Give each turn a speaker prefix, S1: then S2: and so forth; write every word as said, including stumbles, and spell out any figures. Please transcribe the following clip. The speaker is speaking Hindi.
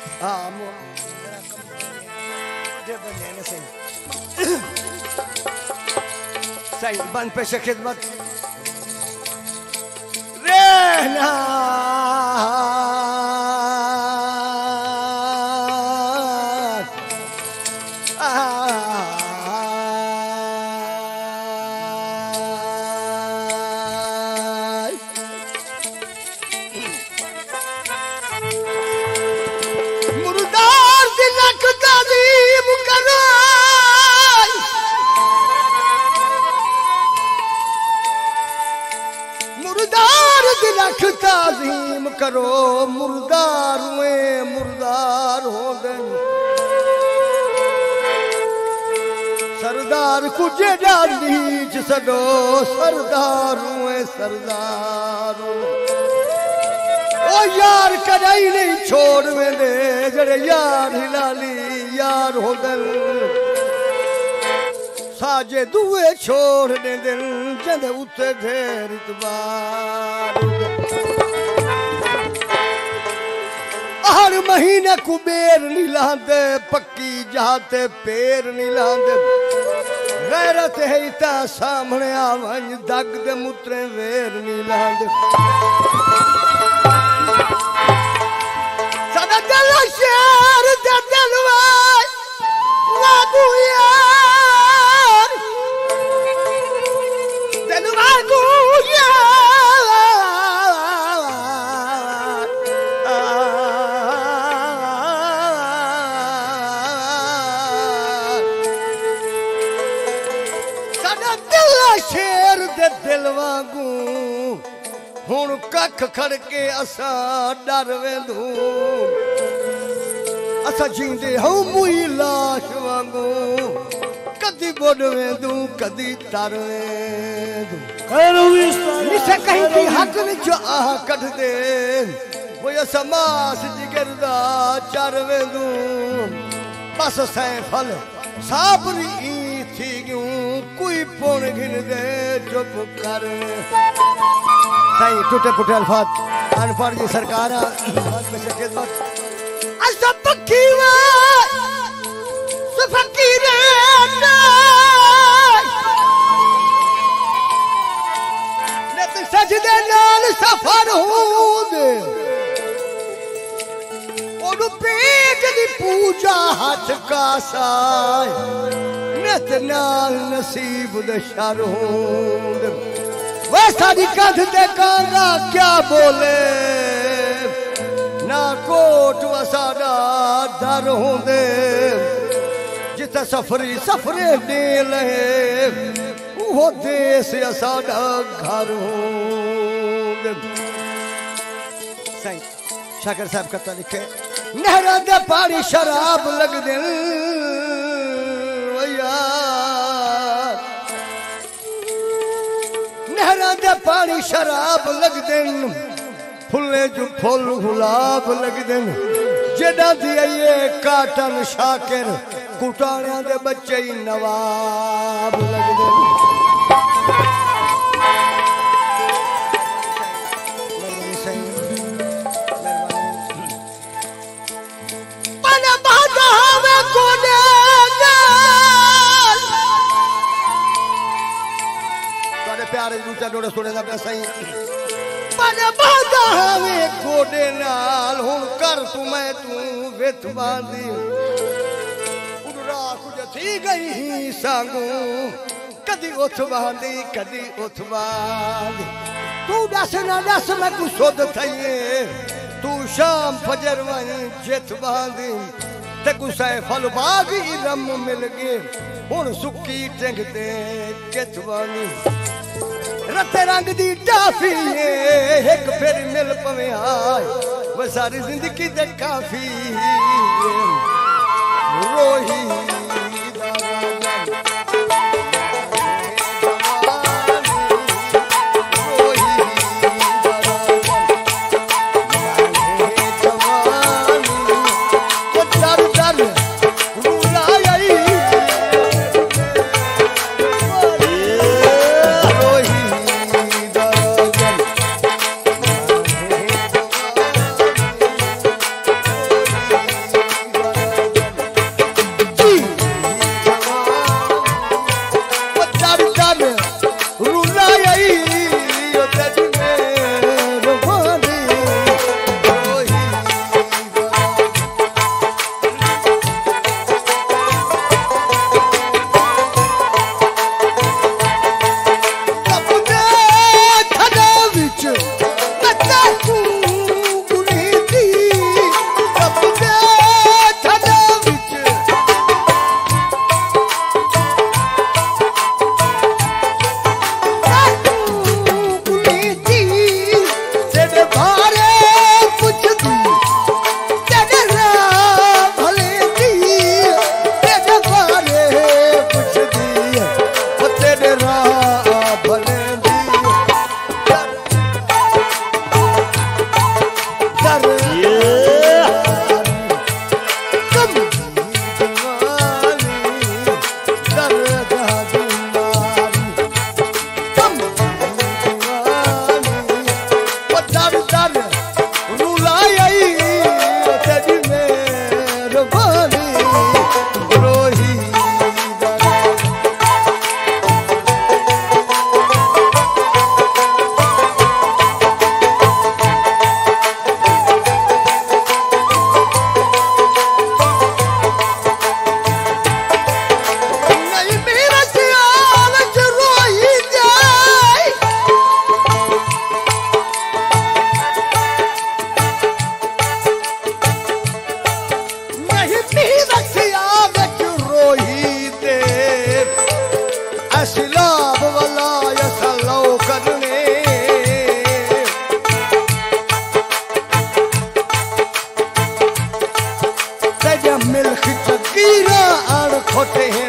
S1: हाँ सही सही बन पेश खिदमत रहना ताज़ीम करो मुर्दार में मुर्दार हो गए सरदार कुझे नीच सडो सरदार में सरदार ओ यार कदाई नहीं छोड़ में दे जड़े यार हिलाली यार हो गए साजे दुए छोड़ दे दिल जद उते ढेर इतबार हर महीने कुबेर नीलांदे पक्की जाते पैर नीलांदे गैरत है इता सामने आवंज दग दे मुतरे वेर नीलांदे सदा दिल शेर दे दिलवाई लागू यार दिलवाई गू यार शेर दे दिल वांगू हुण कख खड़के असा डर वेंदू असा जींदे हूं मुई लाश वांगू कदी बोड वेंदू कदी तर वेंदू निसे कहीं की हक विच आह कढ दे वो असा मास जिगर दा चर वेंदू बस सैफल साबरी थी क्यों कोई पुण घिन दे चुप कर सही टूटे फुटे अल्फाज अनपढ़ जी सरकार सब पक्की फकीर सजदे नाल सफर हो पेट दी पूजा हाथ का साय नित नाल नसीब दे शर होंद वे साडी कध ते कांगा क्या बोले ना कोट वसाडा दर होंदे जिथे सफरी सफरे दे लहे वो देश असाडा घर होंद सही शाकर साहब कथा लिखे नहरा दे पानी शराब लग दिल नहरा दे पानी शराब लग दिन फुले जो फुल गुलाब लग दिन जेड़ा दिए काटन शाकिर कुटाणिया दे बच्चे नवाब लग दिन प्यारे दूसरा डोड़े सुने दा पे सही मन बादा हवे गोडे नाल हुन कर तू मैं तू विथ बांधी उडरा कुछ थी गई सांगू कदी उठ बांधी कदी उठ बांधी तू दस ना दस मैं कुछ सुध थईए तू शाम फजर वन जिथ बांधी ते कुछ फल बागी रम मिल गए हुन सुक्की टिंग ते किथ बांधी रते रंग दी टाफी एक फिर मिल पवे आए वो सारी जिंदगी दे काफी रोही होते हैं